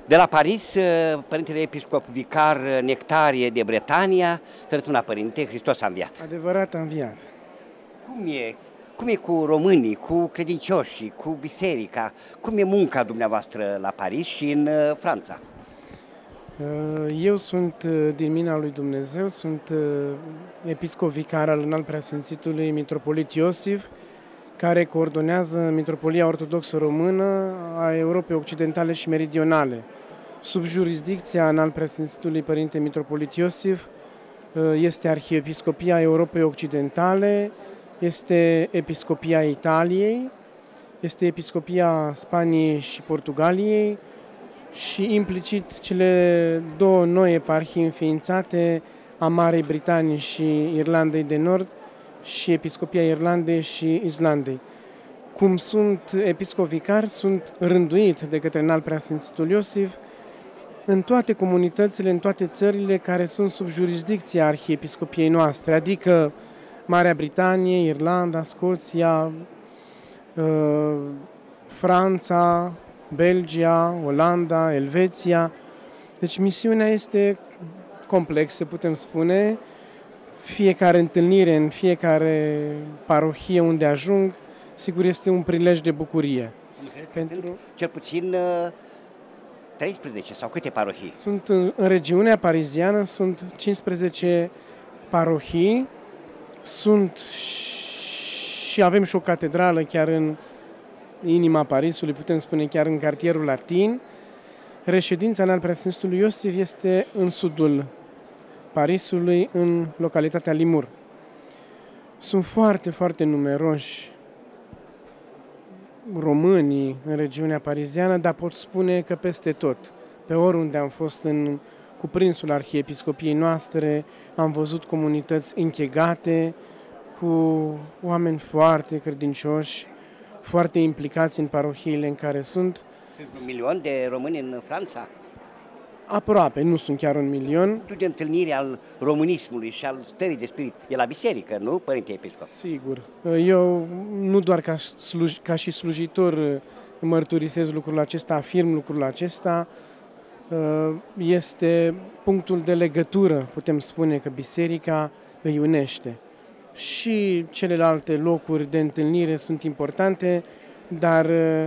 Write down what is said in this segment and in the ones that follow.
De la Paris, Părintele Episcop Vicar Nectarie de Bretania, Sărătuna Părinte, Hristos a înviat. Adevărat a înviat. Cum e cu românii, cu credincioșii, cu biserica? Cum e munca dumneavoastră la Paris și în Franța? Eu sunt din mâna lui Dumnezeu, sunt episcop vicar al Înalt Preasfințitului Mitropolit Iosif, care coordonează Mitropolia Ortodoxă Română a Europei Occidentale și Meridionale. Sub jurisdicția Înalt Preasfințitului Părinte Mitropolit Iosif este Arhiepiscopia Europei Occidentale, este Episcopia Italiei, este Episcopia Spaniei și Portugaliei și implicit cele două noi eparhii înființate a Marii Britanii și Irlandei de Nord și Episcopia Irlandei și Islandei. Cum sunt episcop vicar, sunt rânduit de către Înalt Preasfințitul Iosif în toate comunitățile, în toate țările care sunt sub jurisdicția Arhiepiscopiei noastre, adică Marea Britanie, Irlanda, Scoția, Franța, Belgia, Olanda, Elveția. Deci misiunea este complexă, putem spune. Fiecare întâlnire în fiecare parohie unde ajung, sigur, este un prilej de bucurie. Pentru cel puțin 13 sau câte parohii? Sunt în regiunea pariziană, sunt 15 parohii, sunt și avem și o catedrală chiar în inima Parisului, putem spune chiar în cartierul Latin. Reședința Înalt Preasfințitului Iosif este în sudul Parisului, în localitatea Limur. Sunt foarte, foarte numeroși românii în regiunea pariziană, dar pot spune că peste tot, pe oriunde am fost în cuprinsul Arhiepiscopiei noastre, am văzut comunități închegate, cu oameni foarte credincioși, foarte implicați în parohiile în care sunt. Sunt 1 milion de români în Franța? Aproape, nu sunt chiar 1 milion. Punctul de întâlnire al românismului și al stării de spirit e la biserică, nu, Părinte Episcop? Sigur. Eu nu doar ca și slujitor mărturisesc lucrul acesta, afirm lucrul acesta. Este punctul de legătură, putem spune că biserica îi unește. Și celelalte locuri de întâlnire sunt importante, dar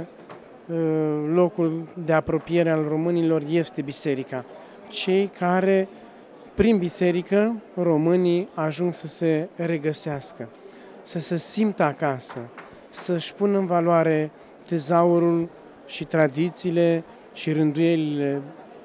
locul de apropiere al românilor este biserica. Cei care, prin biserică, românii ajung să se regăsească, să se simtă acasă, să-și pună în valoare tezaurul și tradițiile și rânduielile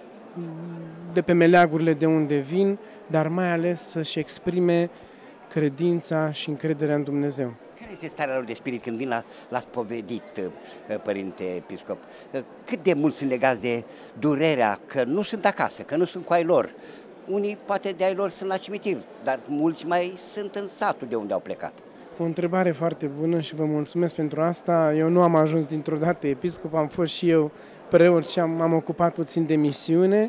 de pe meleagurile de unde vin, dar mai ales să-și exprime credința și încrederea în Dumnezeu. Care este starea lor de spirit când vin la spovedit, Părinte Episcop? Cât de mult sunt legați de durerea că nu sunt acasă, că nu sunt cu ai lor? Unii poate de ai lor sunt la cimitir, dar mulți mai sunt în satul de unde au plecat. O întrebare foarte bună și vă mulțumesc pentru asta. Eu nu am ajuns dintr-o dată episcop, am fost și eu preot și m-am ocupat puțin de misiune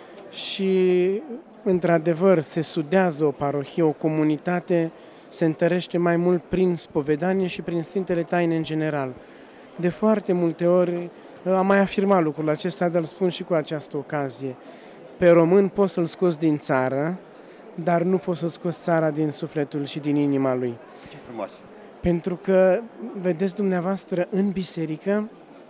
și într-adevăr se sudează o parohie, o comunitate, se întărește mai mult prin spovedanie și prin Sfintele Taine în general. De foarte multe ori am mai afirmat lucrul acesta, dar îl spun și cu această ocazie. Pe român poți să-l scoți din țară, dar nu poți să scoți țara din sufletul și din inima lui. Ce frumos! Pentru că, vedeți dumneavoastră, în biserică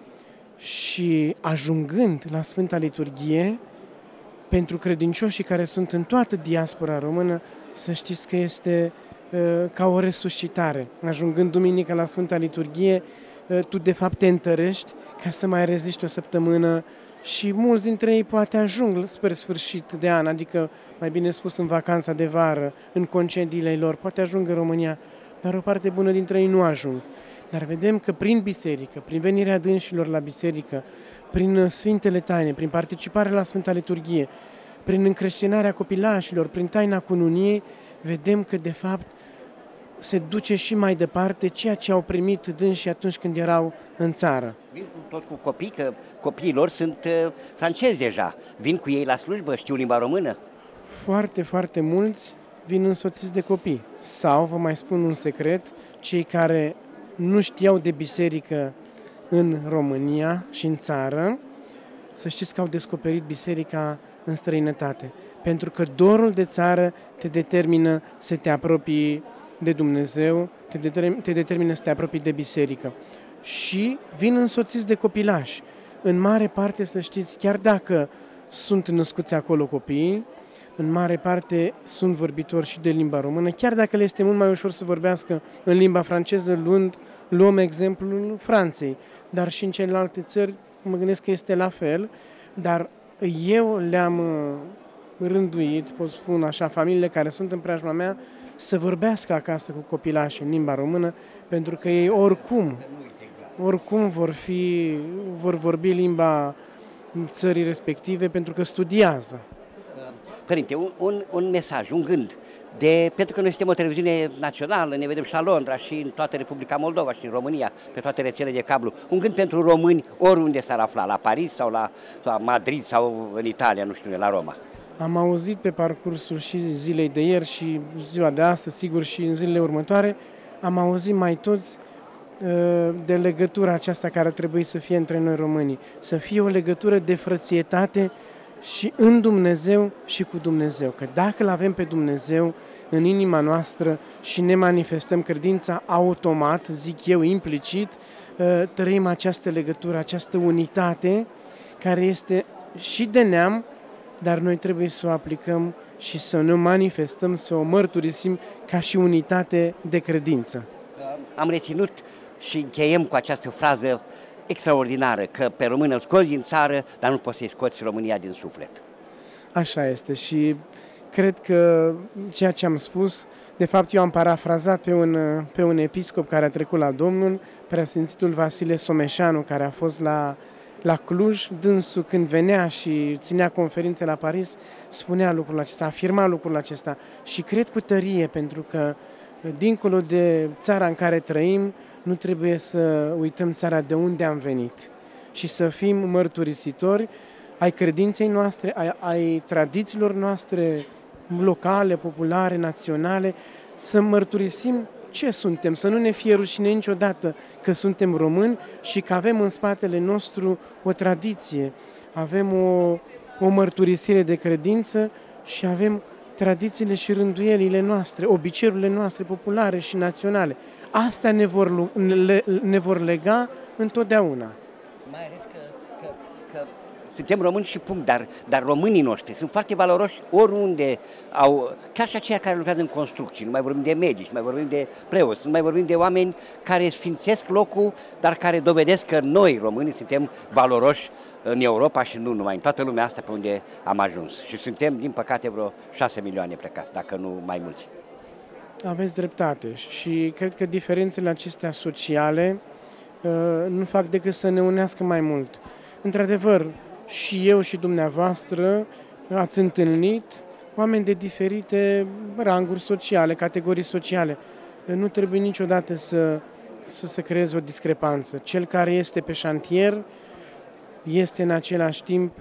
și ajungând la Sfânta Liturghie, pentru credincioșii care sunt în toată diaspora română, să știți că este ca o resuscitare. Ajungând duminică la Sfânta Liturghie, tu de fapt te întărești ca să mai reziști o săptămână și mulți dintre ei poate ajung spre sfârșit de an, adică mai bine spus în vacanța de vară, în concediile lor, poate ajung în România, dar o parte bună dintre ei nu ajung. Dar vedem că prin biserică, prin venirea dânșilor la biserică, prin Sfintele Taine, prin participarea la Sfânta Liturghie, prin încreștinarea copilașilor, prin taina cununiei, vedem că de fapt se duce și mai departe ceea ce au primit dânșii atunci când erau în țară. Vin tot cu copii, că copiii lor sunt francezi deja. Vin cu ei la slujbă, știu limba română? Foarte, foarte mulți vin însoțiți de copii. Sau, vă mai spun un secret, cei care nu știau de biserică în România și în țară, să știți că au descoperit biserica în străinătate. Pentru că dorul de țară te determină să te apropii de Dumnezeu, te determină să te apropii de biserică. Și vin însoțiți de copilași. În mare parte, să știți, chiar dacă sunt născuți acolo copiii, în mare parte sunt vorbitori și de limba română, chiar dacă le este mult mai ușor să vorbească în limba franceză, luăm exemplul Franței, dar și în celelalte țări, mă gândesc că este la fel, dar eu le-am rânduit, pot spune așa, familiile care sunt în preajma mea, să vorbească acasă cu copilașii în limba română, pentru că ei oricum vor vorbi limba țării respective, pentru că studiază. Părinte, un mesaj, un gând, pentru că noi suntem o televiziune națională, ne vedem și la Londra și în toată Republica Moldova și în România, pe toate rețelele de cablu, un gând pentru români oriunde s-ar afla, la Paris sau la Madrid sau în Italia, nu știu, la Roma. Am auzit pe parcursul și zilei de ieri și ziua de astăzi, sigur, și în zilele următoare, am auzit mai toți de legătura aceasta care ar trebui să fie între noi românii, să fie o legătură de frățietate și în Dumnezeu și cu Dumnezeu. Că dacă îl avem pe Dumnezeu în inima noastră și ne manifestăm credința, automat, zic eu, implicit, trăim această legătură, această unitate care este și de neam, dar noi trebuie să o aplicăm și să ne manifestăm, să o mărturisim ca și unitate de credință. Am reținut și încheiem cu această frază extraordinară, că pe român îl scoți din țară, dar nu poți să-i scoți România din suflet. Așa este și cred că ceea ce am spus, de fapt eu am parafrazat pe un episcop care a trecut la Domnul, Preasfințitul Vasile Someșanu, care a fost la Cluj, dânsul când venea și ținea conferințe la Paris, spunea lucrul acesta, afirma lucrul acesta și cred cu tărie, pentru că dincolo de țara în care trăim, nu trebuie să uităm țara de unde am venit și să fim mărturisitori ai credinței noastre, ai tradițiilor noastre locale, populare, naționale, să mărturisim ce suntem, să nu ne fie rușine niciodată că suntem români și că avem în spatele nostru o tradiție, avem o mărturisire de credință și avem tradițiile și rânduielile noastre, obiceiurile noastre populare și naționale. Astea ne vor lega întotdeauna. Mai ales că suntem români și punct, dar românii noștri sunt foarte valoroși oriunde au, chiar și aceia care lucrează în construcții, nu mai vorbim de medici, nu mai vorbim de preoți, nu mai vorbim de oameni care sfințesc locul, dar care dovedesc că noi, românii, suntem valoroși în Europa și nu numai, în toată lumea asta pe unde am ajuns. Și suntem, din păcate, vreo 6 milioane plecați, dacă nu mai mulți. Aveți dreptate și cred că diferențele acestea sociale nu fac decât să ne unească mai mult. Într-adevăr, și eu și dumneavoastră ați întâlnit oameni de diferite ranguri sociale, categorii sociale. Nu trebuie niciodată să se creeze o discrepanță. Cel care este pe șantier este în același timp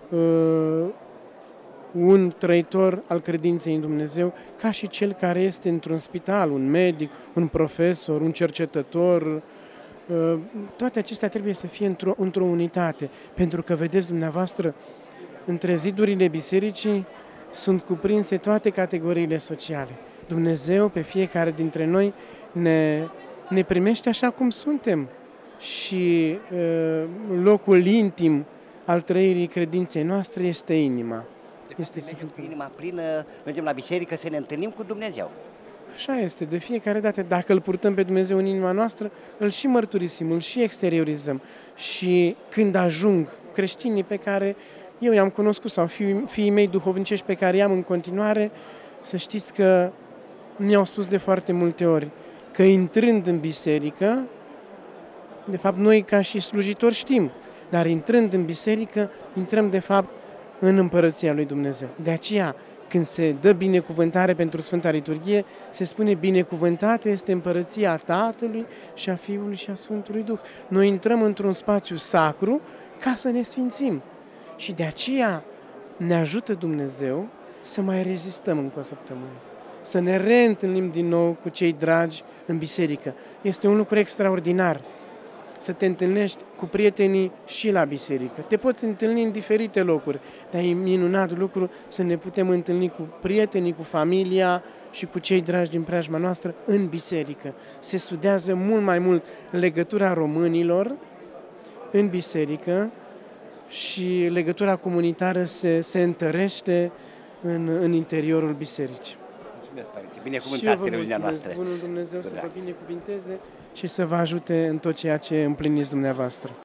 un trăitor al credinței în Dumnezeu, ca și cel care este într-un spital, un medic, un profesor, un cercetător. Toate acestea trebuie să fie într-o unitate, pentru că, vedeți dumneavoastră, între zidurile bisericii sunt cuprinse toate categoriile sociale. Dumnezeu pe fiecare dintre noi ne primește așa cum suntem și locul intim al trăirii credinței noastre este inima. Mergem cu inima plină, mergem la biserică să ne întâlnim cu Dumnezeu. Așa este, de fiecare dată, dacă îl purtăm pe Dumnezeu în inima noastră, îl și mărturisim, îl și exteriorizăm. Și când ajung creștinii pe care eu i-am cunoscut sau fiii mei duhovnicești pe care i-am în continuare, să știți că mi-au spus de foarte multe ori că intrând în biserică, de fapt noi ca și slujitori știm, dar intrând în biserică, intrăm de fapt în Împărăția lui Dumnezeu. De aceea, când se dă binecuvântare pentru Sfânta Liturghie, se spune binecuvântată este Împărăția Tatălui și a Fiului și a Sfântului Duh. Noi intrăm într-un spațiu sacru ca să ne sfințim. Și de aceea ne ajută Dumnezeu să mai rezistăm încă o săptămână, să ne reîntâlnim din nou cu cei dragi în biserică. Este un lucru extraordinar. să te întâlnești cu prietenii și la biserică. Te poți întâlni în diferite locuri, dar e minunat lucru să ne putem întâlni cu prietenii, cu familia și cu cei dragi din preajma noastră în biserică. Se studiază mult mai mult legătura românilor în biserică și legătura comunitară se întărește în interiorul bisericii. Mulțumesc, Părinte. Binecuvântați televiziunea noastră. Bunul Dumnezeu să vă binecuvinteze și să vă ajute în tot ceea ce împliniți dumneavoastră.